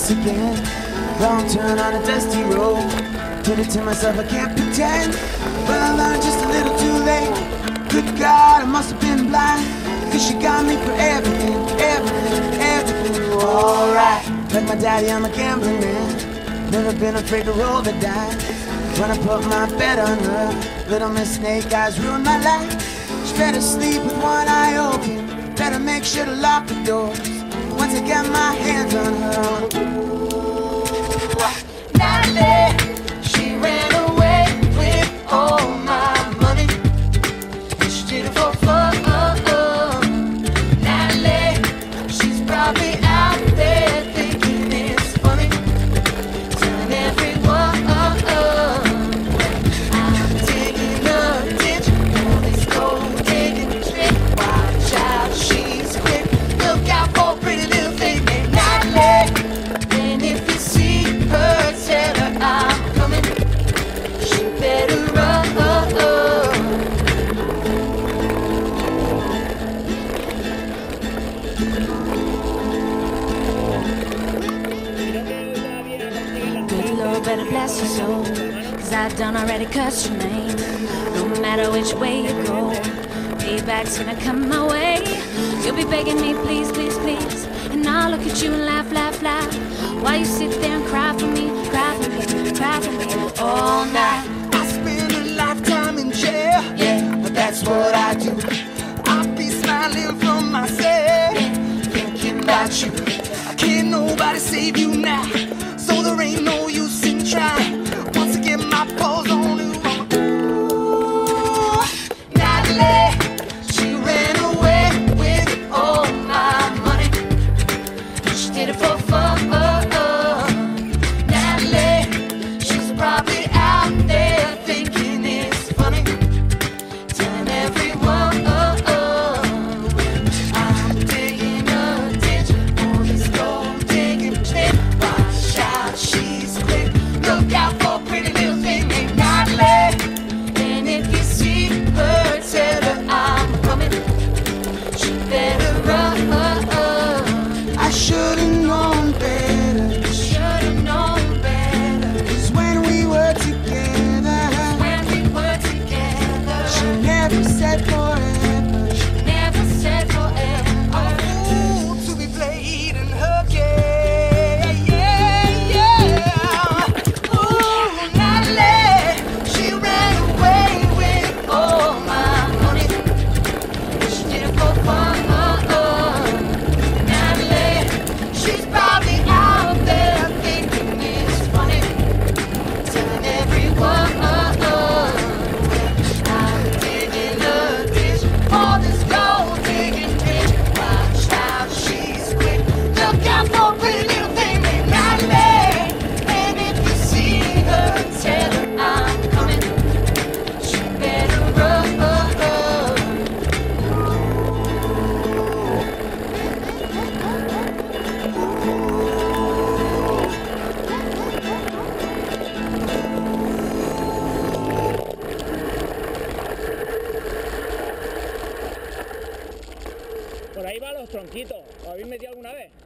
once again. Wrong turn on a dusty road. Did it to myself, I can't pretend. But I learned just a little too late. Good God, I must have been blind. Cause she got me for everything, everything, everything. Alright, like my daddy, I'm a gambling man. Never been afraid to roll the dice. When I put my bet on her, Little Miss Snake Eyes ruined my life. She better sleep with one eye open. Better make sure to lock the doors once I get my hands on her. Natalie, she ran away with all my money. She did it for fun. Natalie, she's probably out there thinking it's funny, telling everyone I'm digging a ditch. All this gold digging trick. Watch out, she's quick. Look out for pretty little thing named Natalie. And if you see her, tell her I'm coming. She better run. Good Lord, better bless your soul, cause I done already cursed your name. No matter which way you go, payback's gonna come my way. You'll be begging me, please, please, please, and I'll look at you and laugh, laugh, laugh, while you sit there and cry for me, cry for me, cry for me all night. I spend a lifetime in jail, yeah, but that's what I do. I'll be smiling from myself, yeah, thinking about you. Can't nobody save you now, so there ain't no use in trying. Once I get my paws on you, Natalie, she ran away with all my money. She did it for fun. Natalie, she's probably out there thinking it's funny, telling everyone I'm digging a ditch. All this gold digging trick. Watch out, she's quick. Look out for pretty little thing named Natalie. And if you see her, tell her I'm coming. She better run. I should've known better. Should've known better. 'Cause when we were together, she never said forever. She never said forever. A fool to be played in her game. Yeah, yeah. Ooh, Natalie, she ran away with all my money. She did it for fun. Natalie, she's probably out there thinking it's funny, telling everyone I'm digging a ditch. All this gold digging bitch. Watch out, she's quick. Look out for pretty little thing named Natalie. And if you see her, tell her I'm coming. She better run. Por ahí van los tronquitos. ¿Os habéis metido alguna vez?